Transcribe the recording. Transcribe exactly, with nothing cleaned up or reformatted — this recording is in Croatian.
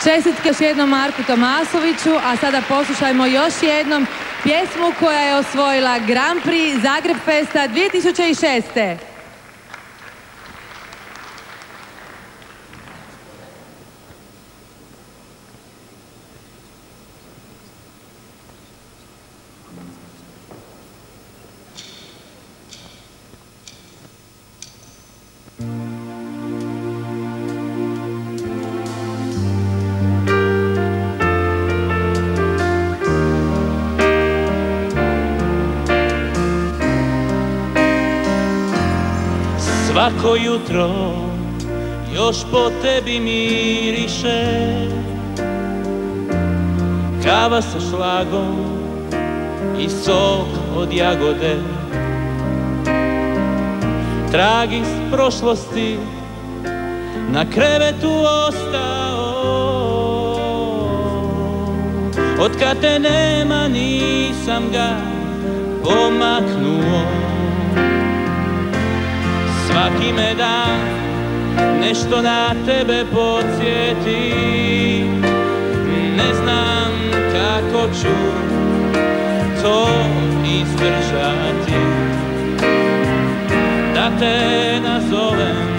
Čestitke još jednom Marku Tomasoviću, a sada poslušajmo još jednom pjesmu koja je osvojila Grand Prix Zagreb Festa dvije tisuće šeste. Svako jutro još po tebi miriše, kava sa šlagom i sok od jagode. Trag iz prošlosti na krevetu ostao, otkad te nema nisam ga pomaknuo. Svaki me dan nešto na tebe podsjeti, ne znam kako ću to izdržati, da te nazovem